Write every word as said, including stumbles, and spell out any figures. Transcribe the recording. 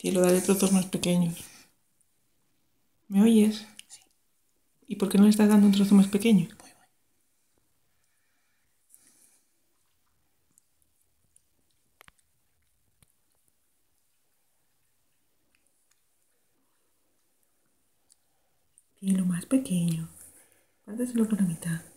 Cielo, dale trozos más pequeños. ¿Me oyes? Sí. ¿Y por qué no le estás dando un trozo más pequeño? Voy, voy. Cielo, más pequeño. Párteselo por la mitad.